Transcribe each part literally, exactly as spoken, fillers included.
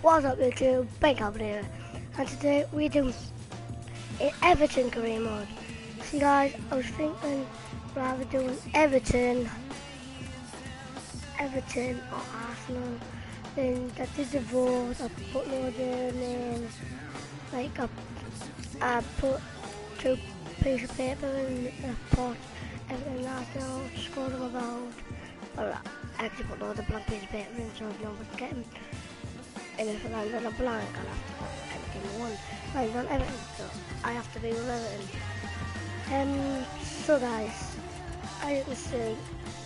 What's up YouTube, Big Albert here, and today we're doing an Everton career mode. See guys, I was thinking rather doing Everton, Everton or Arsenal. Then I did the vote, I put all their names, like I, I put two pieces of paper in a pot, Everton Arsenal, scored them about, well I actually put all the blank piece of paper in so no one could get them. And if it lands on a blank, I'll have to put everything in one. Lands on Everton, so I have to be with Everton. Um, so guys, as you can see,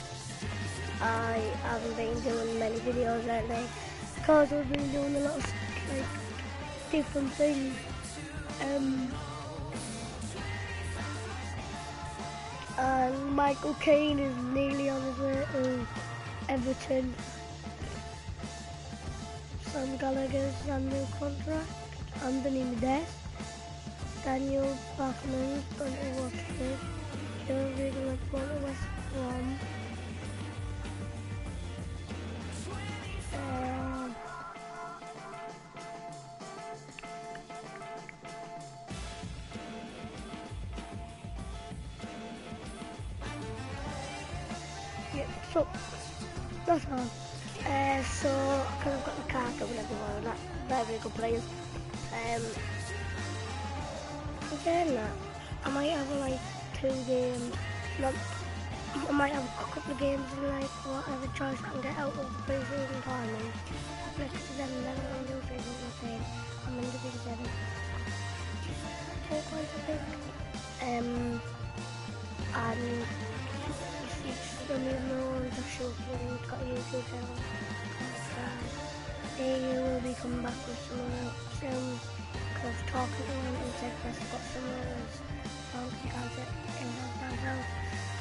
I haven't been doing many videos lately because I've been doing a lot of like different things. Um, and Michael Caine is nearly on his way to Everton. Sam Gallagher's a new contract, Anthony Medes, Daniel Bachman's going to Watford, Joe Riggle going to West Brom, um, yeah, so that's all. Uh, so, because I've got the card over everyone, that very, very good players. Um, again, that I might have like two games. Not, I might have a couple of games in like whatever choice I can get out of the pre-season tournament. Next to them, then I'm going to do pre-season thing. I'm in Division seven. Four points, I think. Um, and Some of the show has got a YouTube channel. They will be coming back with some more soon because talking to him and said that's got some of those songs you can't get in that house.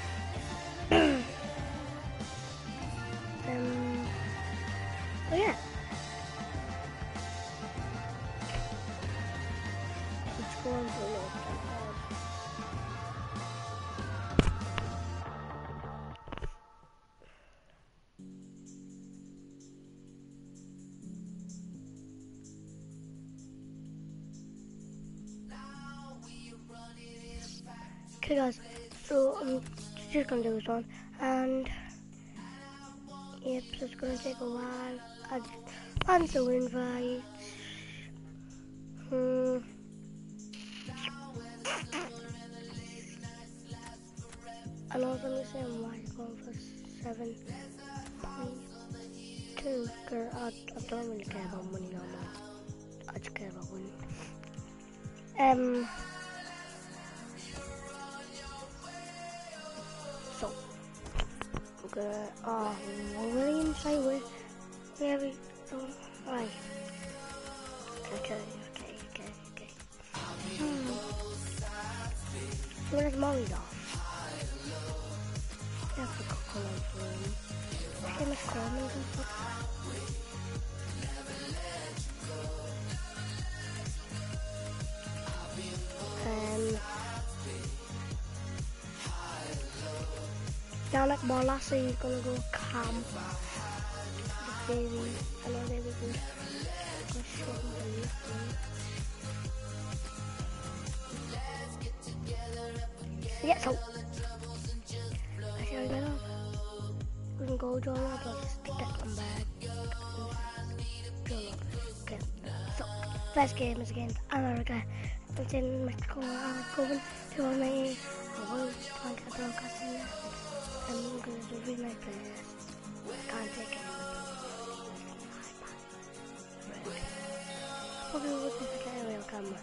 Um, but yeah. Let's go on for a little bit. Okay guys, so I'm just gonna do this one, and yep, so it's gonna take a while. I'd cancel invites. Hmm. I know it's only saying why it's going for seven point two. Girl, I, I don't really care about money no more. I just care about winning. Um. So, I'm gonna, oh, William say where, where we, oh, right. Okay, okay, okay, okay. Hmm. Where's Molly's off? I have to call on for him. Okay, Miss Coleman and stuff. Um, Janek Bolasi is gonna go camp. The baby, I know they will go short and lifting. Yeah, so I shall get up. We can go draw up, I'll just get them back. Okay, so first game is against America. It's in Mexico. I'm going to one ninety. I will try and get a broadcast in there. I'm going to do really nice players. I can't take it. Probably wouldn't forget a real camera.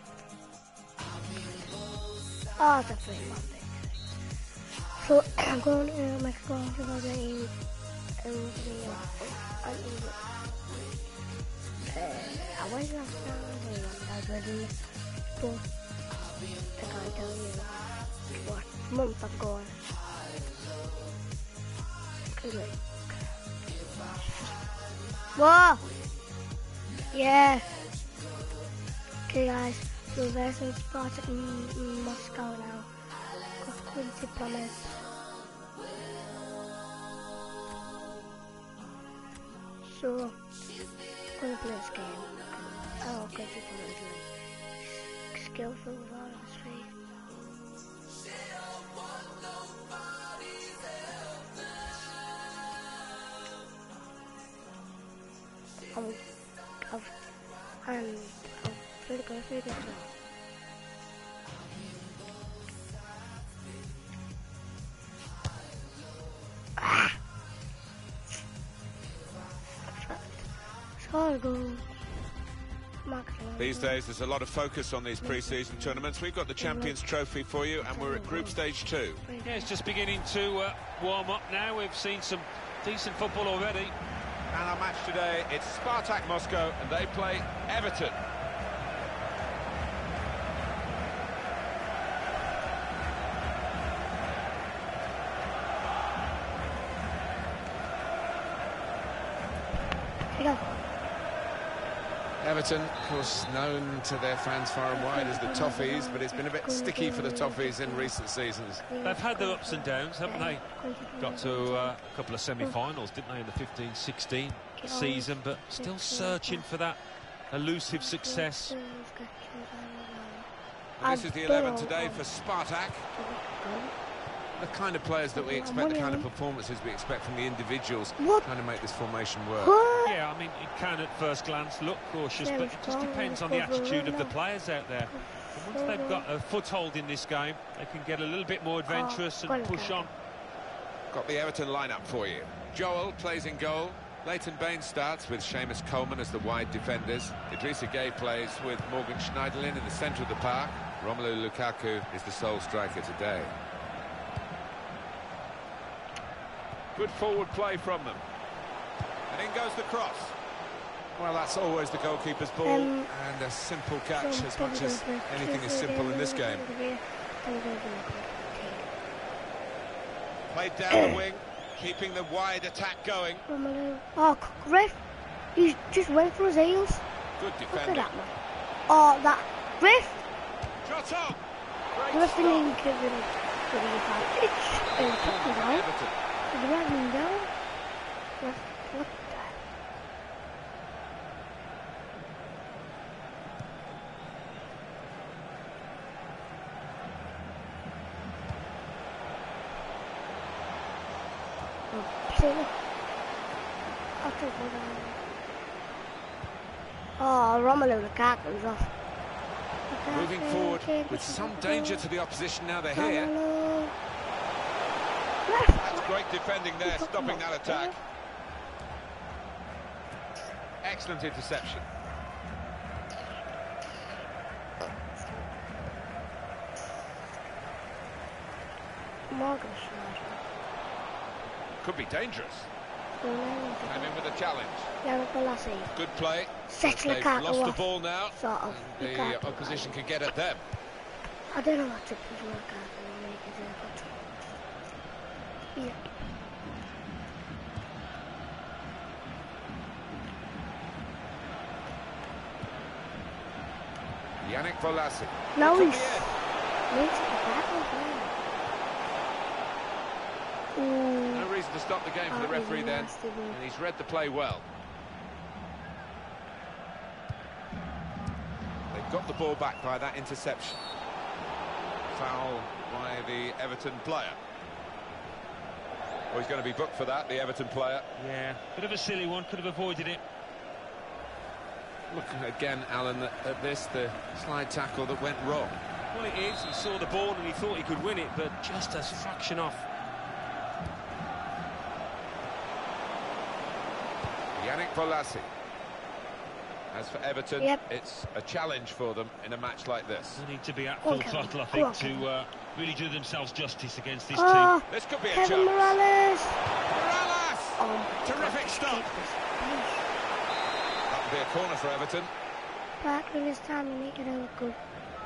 Oh, it's a free one thing. So I'm going to Mexico to go to England and England. I was last time I was ready, but I can't tell you what month I'm going. Whoa! Yeah! Okay guys, we're versing Spartak in Moscow now. Got Quincy Promise. So, going to play this game. Oh, good, you can really skillful with all of his feet. I'm, I've, and I'm really good for it as well. Ah! Score a goal. These days there's a lot of focus on these pre-season tournaments. We've got the Champions Trophy for you and we're at group stage two. Yeah, it's just beginning to uh, warm up now. We've seen some decent football already. And our match today, it's Spartak Moscow and they play Everton. Here you go. Everton, of course, known to their fans far and wide as the Toffees, but it's been a bit sticky for the Toffees in recent seasons. They've had their ups and downs, haven't they? Got to uh, a couple of semi-finals, didn't they, in the fifteen sixteen season, but still searching for that elusive success. And this is the eleven today for Spartak. The kind of players that we expect, the kind of performances we expect from the individuals, kind of make this formation work. Yeah, I mean, it can at first glance look cautious, but it just depends on the attitude of the players out there. And once they've got a foothold in this game, they can get a little bit more adventurous and push on. Got the Everton lineup for you. Joel plays in goal. Leighton Baines starts with Seamus Coleman as the wide defenders. Idrissa Gueye plays with Morgan Schneiderlin in the centre of the park. Romelu Lukaku is the sole striker today. Good forward play from them. And in goes the cross. Well, that's always the goalkeeper's ball, um, and a simple catch, as much as anything is simple in this game. Played down the wing, keeping the wide attack going. Oh, Griff, he just went for his heels. Good defending. That, oh, that Griff. Shot on. Griff didn't give it a advantage. Everton. The running down. Look, look. Oh, Romelu Lukaku's off. Moving forward with some danger to the opposition now they're here. That's great defending there, stopping that attack. Excellent interception. Could be dangerous. Came in with a challenge. Good play. They've lost the ball now. And the opposition can get at them. I don't know what to put Lukaku. Yeah. Yannick Bolasie. No, he's no reason to stop the game for the referee then, and he's read the play well. They've got the ball back by that interception. Foul by the Everton player. Oh, he's going to be booked for that, the Everton player. Yeah, bit of a silly one, could have avoided it. Looking again, Alan, at, at this, the slide tackle that went wrong. Well, it is. He saw the ball and he thought he could win it, but just a fraction off. Yannick Bolasie. As for Everton, yep. It's a challenge for them in a match like this. They need to be at full okay. throttle, I think, okay. to uh, really do themselves justice against this oh, team. This could be a Kevin chance. Morales. Morales! Oh, terrific stop. That would be a corner for Everton. Back in this time, you make it look good.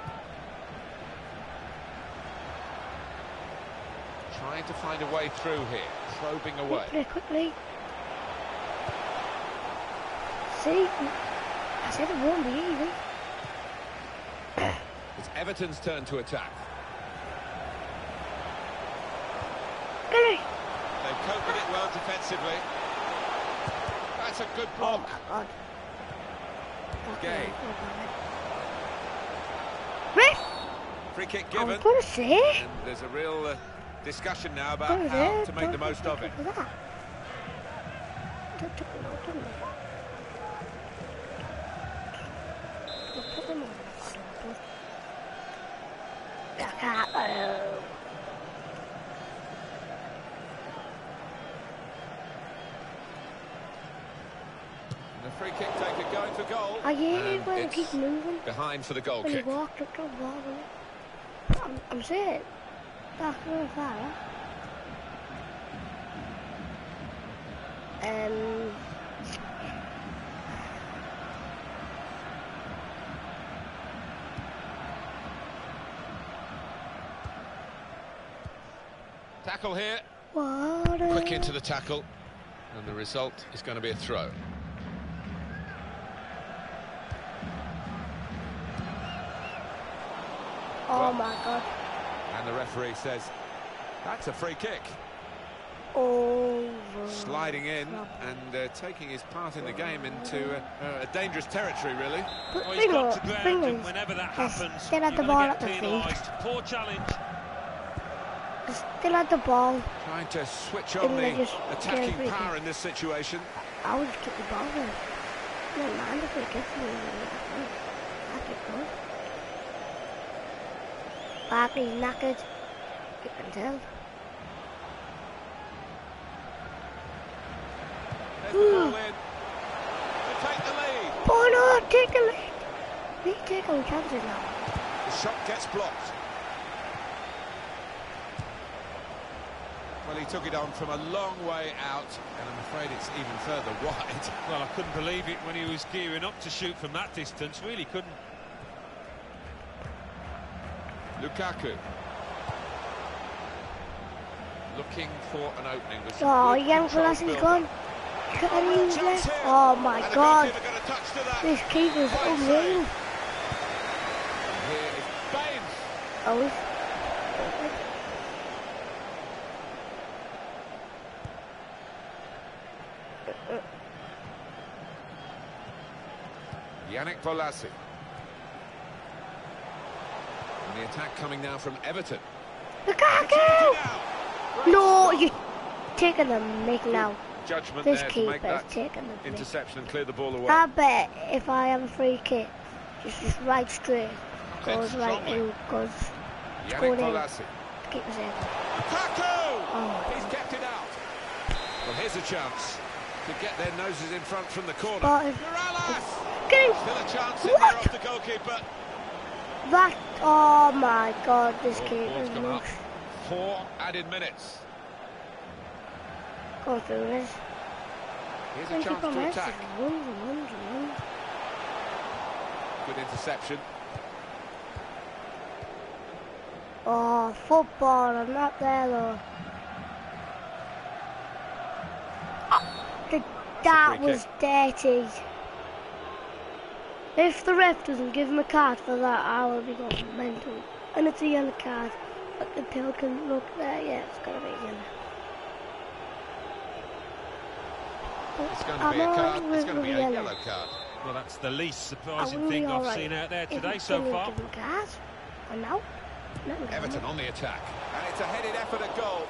Trying to find a way through here, probing away. Quickly, quickly. See, I said it won't be easy. It's Everton's turn to attack. Billy. They've coped with it well defensively. That's a good block. Oh, my God. Gay. Ref! Free kick I given. was going to say. And there's a real uh, discussion now about how to make the most of it. The free kick taker going for goal. I hate And it when it it's keeps moving. behind for the goal When kick. he walked up to the ball. I'm, I'm saying, that's really far. Um. Tackle here. What a... Quick into the tackle. And the result is going to be a throw. Oh Well, my God. And the referee says, that's a free kick. Over. Sliding in and uh, taking his part in the game into uh, uh, a dangerous territory, really. But Well, thing he's got is, to ground, thing and is, whenever that yes, happens, still you're had the going ball to at get the feet. penalised. Poor challenge. Still had the ball. Trying to switch on Didn't they the just attacking get a free power kick? in this situation. I would just keep the ball there. No mind if we get me. I could go. Barkley's knackered. You can tell. There's the ball in. To take the lead. Oh no, take the lead. We take on chances now. The shot gets blocked. Well, he took it on from a long way out, and I'm afraid it's even further wide. Well, I couldn't believe it when he was gearing up to shoot from that distance. Really couldn't. Lukaku. Looking for an opening. With some Oh, good young control Velasquez build-up. gone. Look at him Chance there. here. Oh my And the God. goalkeeper got a touch to that. This keeper's Fine unreal. save. Here is Baines. Oh, he's... Yannick Bolasie. And the attack coming now from Everton. Lukaku! No, you're taking the mick now. Judgment This there to keeper make is that taking the mick. interception and clear the ball away. I bet if I have a free kick, just, just right straight, goes Then right strongly. in, goes Yannick scored in. Bolasie. Keep us in. Lukaku! Oh. He's kept it out. Well, here's a chance to get their noses in front from the corner. Spotted. Morales! Get him! Still a chance in What? there off the goalkeeper. That, oh my God, this Oh, keeper ball's is come up. loose. Four added minutes. Go through this. Here's a Don't chance keep on to messing. attack. Runs and runs and runs. Good interception. Oh, football, I'm not there though. Oh, the, that free was dirty. If the ref doesn't give him a card for that, I will be going mental. And it's a yellow card. But the tail can look there, yeah, it's gonna be yellow. It's going to be a card. It's going to be a yellow. yellow card. Well, that's the least I surprising wouldn't be thing I've alright seen out there if today he so didn't far. give him a card. And now, let me go. Everton on the attack. And it's a headed effort at goal.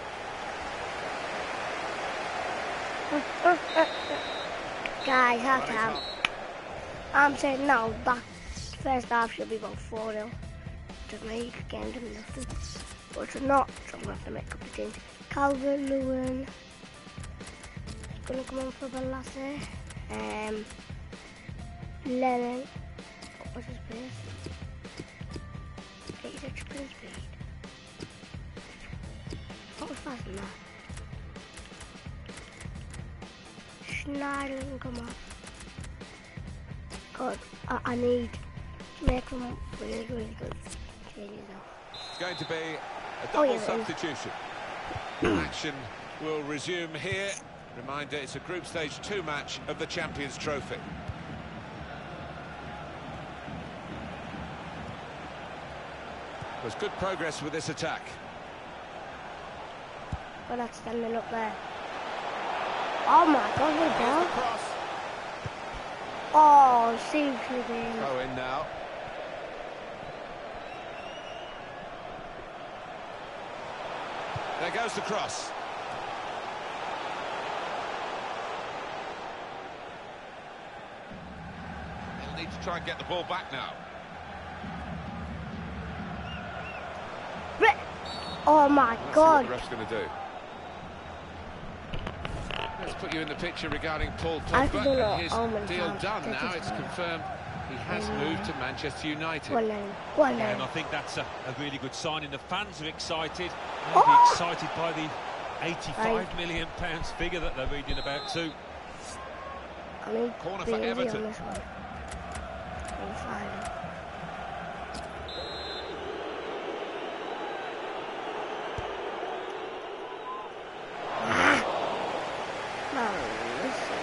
Guys, half Running time. up. I'm saying no, that first half should be about four nil. To me, the game didn't nothing. But it's not, so I'm going to have to make a couple of things. Calvert-Lewin is going to come on for Bolasie. Um, Lennon, what was his pace? eighty-six sprint speed. What was faster than that? Schneider can come off. God, I, I need to make them really, really good changes now. It's going to be a Oh, double yeah, substitution. Action will resume here. Reminder, it's a group stage two match of the Champions Trophy. There's good progress with this attack. But that's standing up there. Oh my God, what a Here's ball. the cross. Oh, seriously, dude. Throw in now. There goes the cross. They'll need to try and get the ball back now. Oh my Let's God! See what the ref's going to do. Let's put you in the picture regarding Paul I Pogba. don't know And his how many deal times done that now. is It's done. confirmed he has Mm. moved to Manchester United. One nine. One Yeah, nine. and I think that's a, a really good sign. And the fans are excited. Maybe Oh! excited by the eighty-five Right. million pounds figure that they're reading about too. I mean, Corner be for easy Everton. on this one. I'm fine. No, listen.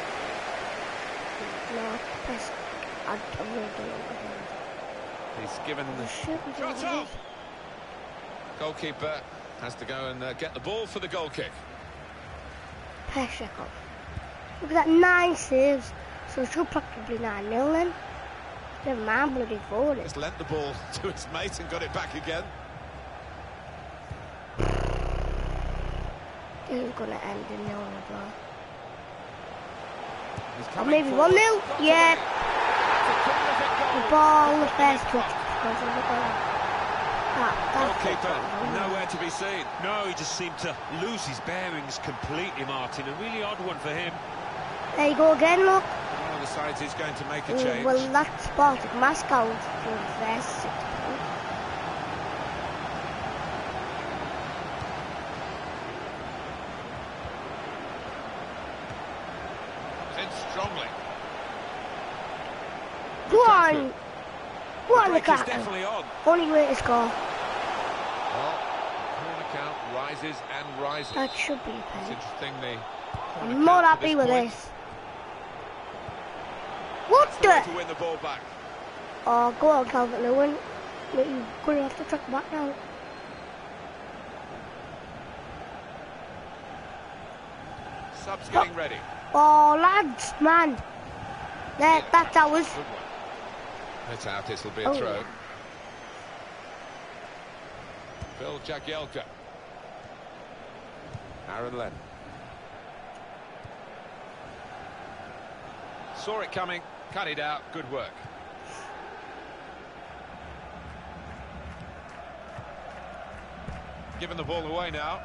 No, press. I, I really don't know what it is. He's given Oh, the shit, we don't shot know off. Goalkeeper has to go and uh, get the ball for the goal kick. Pressure up. Look at that, nine saves. So it's practically nine nil then. Never mind, bloody forward. Just lent the ball to his mate and got it back again. This is going to end in nil as well. He's Or coming maybe forward. one nil? Got to Yeah. be. It's a terrific goal. The ball, the first touch. That, that's the Goalkeeper goal. nowhere to be seen. No, he just seemed to lose his bearings completely, Martin. A really odd one for him. There you go again, look. One of the sides is going to make a Mm, change. well, that's Baltic Moscow for the first six points. In strongly. Go on. Go on, The break is Lukaku. definitely on. Only way to score. Well, corner count rises and rises. That should be a It's penalty. interesting the corner I'm not count to happy with point. this. What That's the way the? to win the ball back. Oh, go on, Calvert Lewin. You're going to have to track back now. Subs getting ready. Oh, lads, man. There, that's ours. Good one. It's out, this'll be a Oh, throw. yeah. Phil Jagielka. Aaron Len. Saw it coming, cut it out, good work. Giving the ball away now.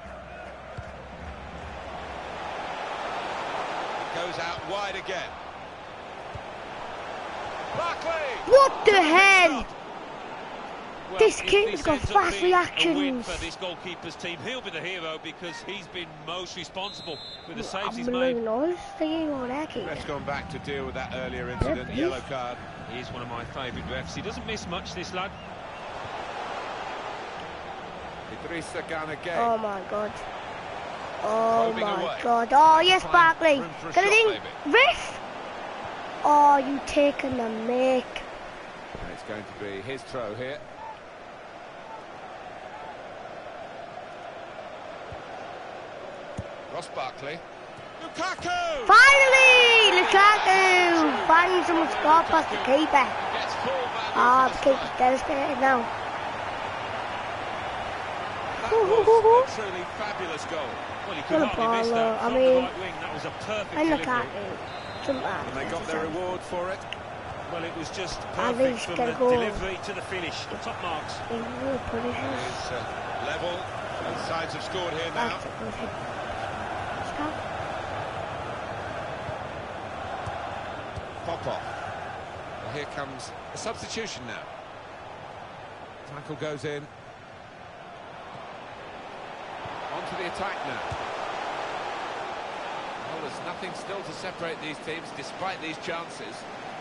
Goes out wide again. Barkley! What the hell? Well, This if kid's this got ends up fast being a win reactions. for this goalkeeper's team, he'll be the hero because he's been most responsible with the saves he's I'm made. really nice. Thinking on that kid. Ref's gone back to deal with that earlier incident, please. yellow card. He's one of my favourite refs. He doesn't miss much, this lad. Idrissa Gana Gay. Oh my god. Oh Probing my away. god. Oh yes, Fine. Barkley. Room for a Get it shot, in. maybe. Riff. Oh, you taking the mic. And it's going to be his throw here. Ross Barkley. Lukaku! Finally, Lukaku finds someone score past the keeper. Gets full value Ah, for the the keeper's strike. devastated now. That was a truly fabulous goal. Well, he could What a hardly miss baller. that I from mean- the right wing. That was a perfect And delivery. Lukaku. Jump out. And they got their reward for it. Well, it was just At perfect least from get the a goal. delivery to the finish. Top marks. He really punishes. It's uh, level. Both sides have scored here now. That's a good hit. Stop. Popov. Well, here comes a substitution now. Tackle goes in. On to the attack now. Well, there's nothing still to separate these teams despite these chances.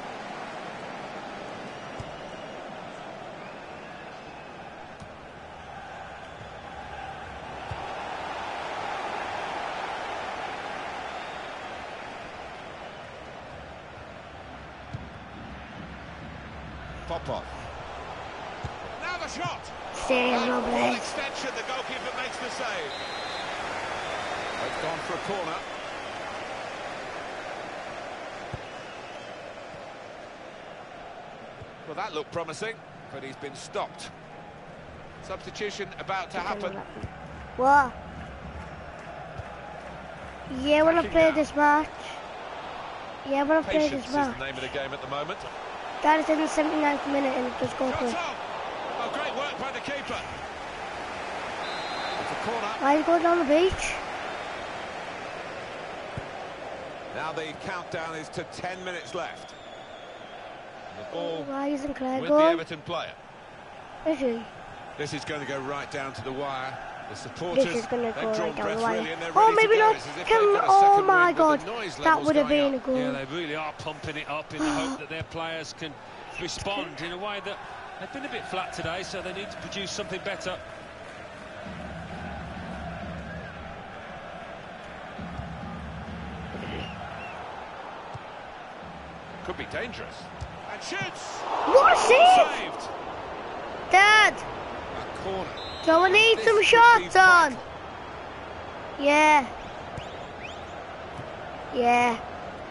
Popov. Now the shot. Stay And no full place. extension, the goalkeeper makes the save. It's gone for a corner. Well, that looked promising, but he's been stopped. Substitution about to happen. What? Yeah, when I Attacking play now. this match. Yeah, when I play Patience this is the match. name of the game at the moment. That is in the seventy-ninth minute and it just go Shots quick. on! Oh, great work by the keeper. It's a corner. Why are you going down the beach? Now the countdown is to ten minutes left. The ball Why isn't Claire with the going? Everton player. Is he? This is going to go right down to the wire. The supporters, This is going to go they've drawn right down breath the wire. really, and they're Oh, ready maybe to go. not. It's as if Can, they've got a oh second my wind, but God. the noise That levels would have going been a up. goal. Yeah, they really are pumping it up in the hope that their players can respond in a way that they've been a bit flat today, so they need to produce something better. Could be dangerous. And shoots! What a save! Saved! Dad, A corner. do I need This some could shots be on? vital. Yeah. Yeah.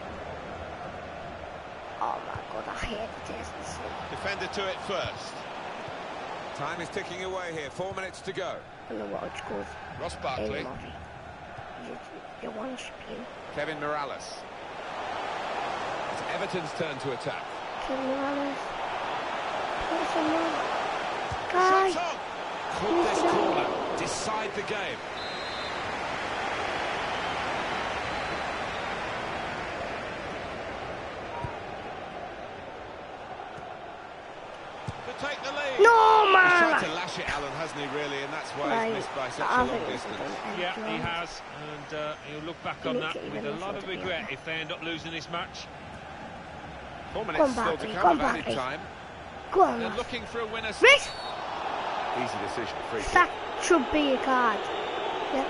Oh my God, I hate this. Defender to it first. Time is ticking away here. Four minutes to go. I don't know what it's called. Ross Barkley. You, you want to spin? Kevin Morales. It's Everton's turn to attack. Kevin Morales. Put someone. Guy. Shots on! Could this corner decide the game? To take the lead. No, He's man! tried to lash it, Alan, hasn't he, really? And that's why Right. he's missed by such I a long think it's distance. done. Yeah, he has, and uh, he'll look back on that with a lot of regret if they end up losing this match. Four Come minutes on, still to Barkley, come come of on, added Barkley. time. Go on, They're lad. looking for a winner. Miss! Easy decision, free kick. That should be a card. Yeah.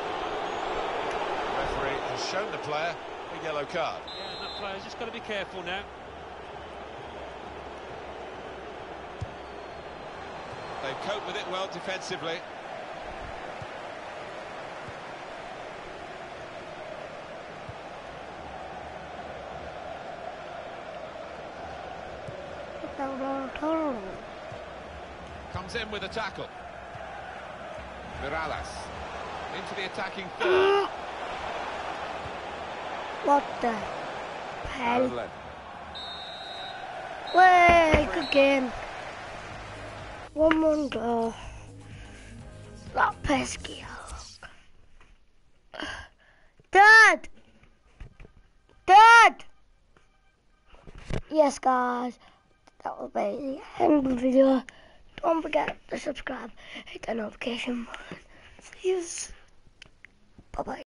Referee has shown the player a yellow card. Yeah, and that player's just got to be careful now. They've coped with it well defensively. Comes in with a tackle. Morales into the attacking third. What the hell? Outlet. Way, good game. One more goal. That pesky hog. Dad! Dad! Yes, guys. That will be the end of the video. Don't forget to subscribe, hit the notification button. See you. Bye bye.